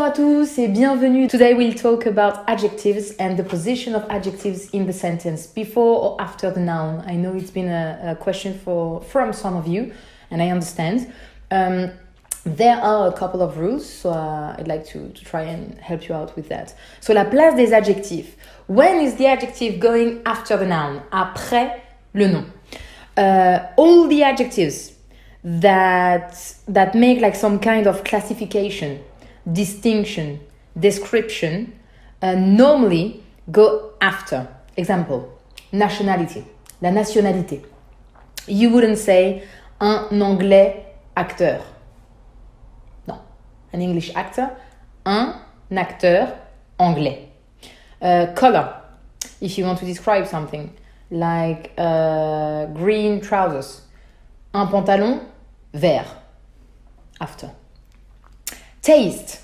à tous et bienvenue. Today we'll talk about adjectives and the position of adjectives in the sentence before or after the noun. I know it's been a question from some of you and I understand. There are a couple of rules, so I'd like to try and help you out with that. So la place des adjectifs. When is the adjective going after the noun? Après le nom. All the adjectives that make like some kind of classification, distinction, description, normally go after. Example, nationality, la nationalité. You wouldn't say un anglais acteur. Non, an English actor, un acteur anglais. Color, if you want to describe something, like green trousers. Un pantalon vert. After. Taste.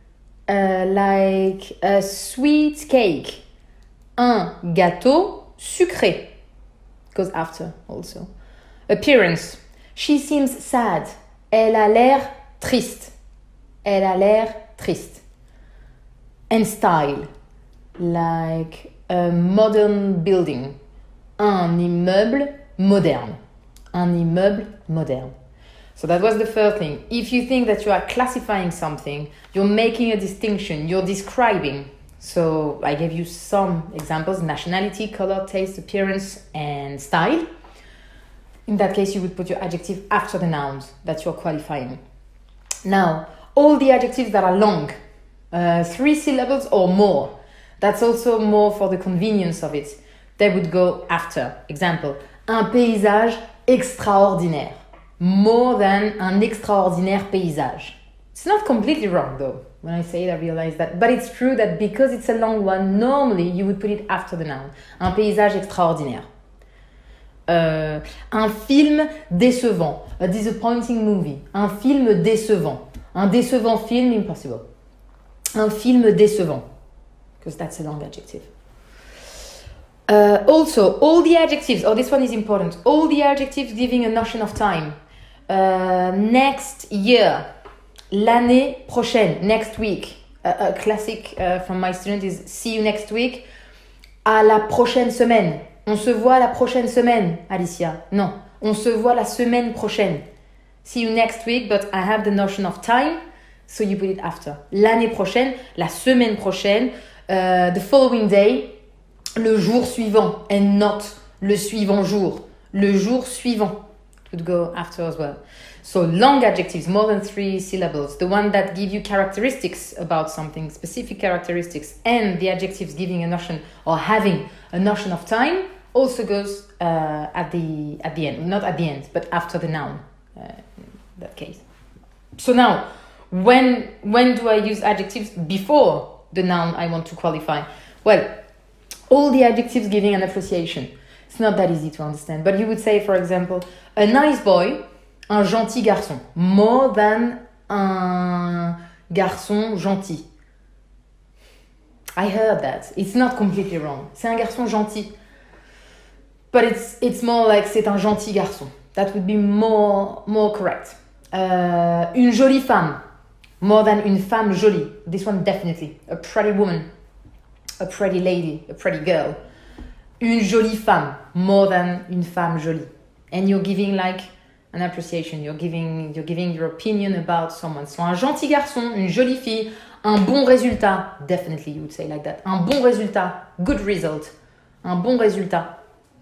Like a sweet cake. Un gâteau sucré. Goes after also. Appearance. She seems sad. Elle a l'air triste. Elle a l'air triste. And style. Like a modern building. Un immeuble moderne. Un immeuble moderne. So that was the first thing. If you think that you are classifying something, you're making a distinction, you're describing. So I gave you some examples: nationality, color, taste, appearance, and style. In that case, you would put your adjective after the nouns that you're qualifying. Now, all the adjectives that are long, 3 syllables or more, that's also more for the convenience of it. They would go after. Example, un paysage extraordinaire. More than un extraordinaire paysage. It's not completely wrong though. When I say it, I realize that. But it's true that because it's a long one, normally you would put it after the noun. Un paysage extraordinaire. Un film décevant. A disappointing movie. Un film décevant. Un décevant film, impossible. Un film décevant. Because that's a long adjective. Also, all the adjectives, this one is important, all the adjectives giving a notion of time. Next year, l'année prochaine, next week. A classic from my student is see you next week. À la prochaine semaine. On se voit la prochaine semaine, Alicia. Non, on se voit la semaine prochaine. See you next week, but I have the notion of time, so you put it after. L'année prochaine, la semaine prochaine, the following day, le jour suivant, and not le suivant jour. Le jour suivant would go after as well. So long adjectives, more than 3 syllables, the one that give you characteristics about something, specific characteristics, and the adjectives giving a notion or having a notion of time also goes at the end. Not at the end, but after the noun, in that case. So now, when do I use adjectives before the noun I want to qualify? Well, all the adjectives giving an association. It's not that easy to understand. But you would say, for example, a nice boy, un gentil garçon. More than un garçon gentil. I heard that. It's not completely wrong. C'est un garçon gentil. But it's more like c'est un gentil garçon. That would be more correct. Une jolie femme. More than une femme jolie. This one definitely. A pretty woman. A pretty lady, a pretty girl. Une jolie femme, more than une femme jolie. And you're giving like an appreciation, you're giving your opinion about someone. So un gentil garçon, une jolie fille, un bon résultat, definitely you would say like that. Un bon résultat, good result. Un bon résultat.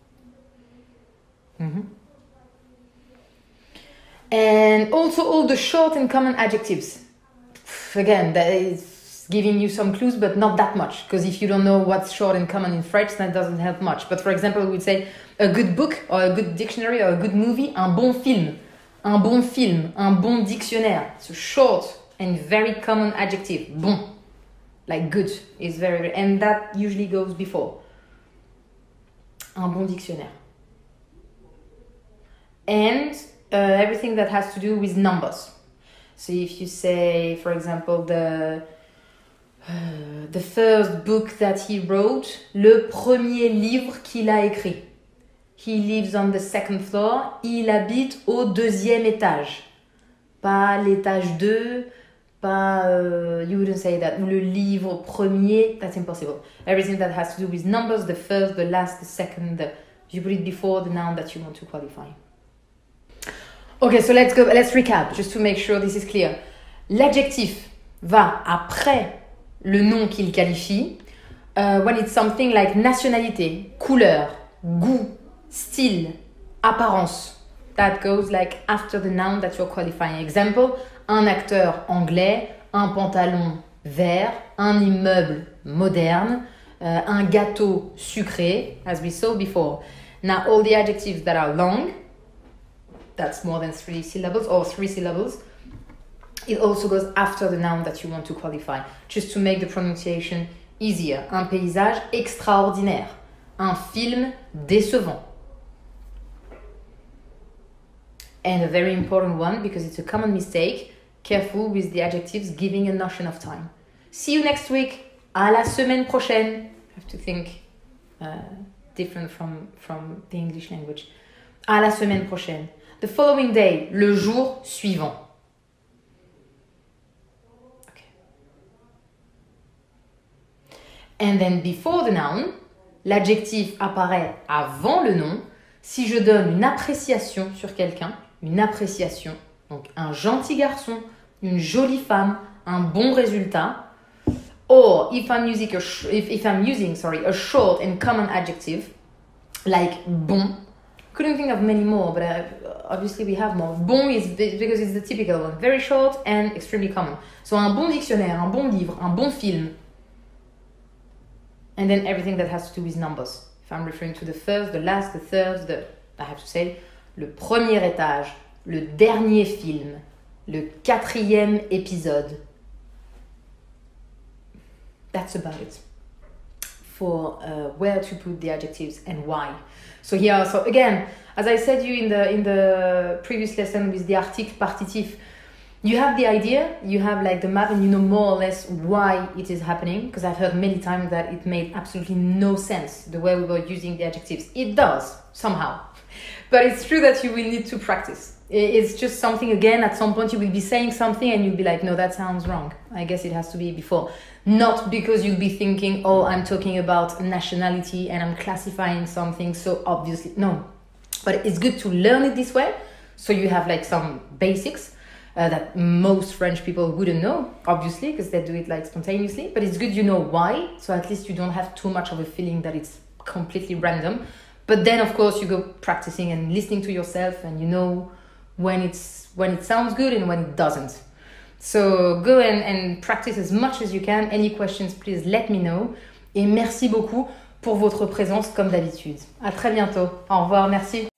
And also all the short and common adjectives. Again, that is giving you some clues, but not that much. Because if you don't know what's short and common in French, that doesn't help much. But for example, we would say a good book, or a good dictionary, or a good movie, un bon film. Un bon film, un bon dictionnaire. It's a short and very common adjective. Bon. Like good is very, and that usually goes before. Un bon dictionnaire. And everything that has to do with numbers. So if you say, for example, the first book that he wrote, le premier livre qu'il a écrit. He lives on the second floor. Il habite au 2e étage. Pas l'étage 2, Pas, you wouldn't say that. Le livre premier, that's impossible. Everything that has to do with numbers, the first, the last, the second, you put it before the noun that you want to qualify. Okay, so let's recap, just to make sure this is clear. L'adjectif va après le nom qu'il qualifie. When it's something like nationalité, couleur, goût, style, apparence, that goes like after the noun that you're qualifying. Example, un acteur anglais, un pantalon vert, un immeuble moderne, un gâteau sucré, as we saw before. Now, all the adjectives that are long, that's more than 3 syllables or 3 syllables, it also goes after the noun that you want to qualify, just to make the pronunciation easier. Un paysage extraordinaire, un film décevant. And a very important one, because it's a common mistake, careful with the adjectives giving a notion of time. See you next week. À la semaine prochaine. I have to think different from the English language. À la semaine prochaine. The following day, le jour suivant. Okay. And then before the noun, l'adjectif apparaît avant le nom. Si je donne une appréciation sur quelqu'un, une appréciation, donc un gentil garçon, une jolie femme, un bon résultat. Or if I'm using a short and common adjective, like bon, couldn't think of many more, but obviously we have more. Bon is because it's the typical one, very short and extremely common. So un bon dictionnaire, un bon livre, un bon film. And then everything that has to do with numbers. If I'm referring to the first, the last, the third, I have to say, le premier étage, le dernier film, le 4e épisode. That's about it for where to put the adjectives and why. So here, so again, as I said you in the previous lesson with the article partitif, you have the idea, you have like the map, and you know more or less why it is happening, because I've heard many times that it made absolutely no sense the way we were using the adjectives. It does, somehow. But it's true that you will need to practice. It's just something, again, at some point you will be saying something and you'll be like, no, that sounds wrong. I guess it has to be before. Not because you'll be thinking, oh, I'm talking about nationality and I'm classifying something, so obviously, no. But it's good to learn it this way, so you have like some basics that most French people wouldn't know, obviously, because they do it like spontaneously. But it's good you know why, so at least you don't have too much of a feeling that it's completely random. But then, of course, you go practicing and listening to yourself, and you know when it sounds good and when it doesn't. So go and practice as much as you can. Any questions, please let me know. Et merci beaucoup pour votre présence comme d'habitude. À très bientôt. Au revoir, merci.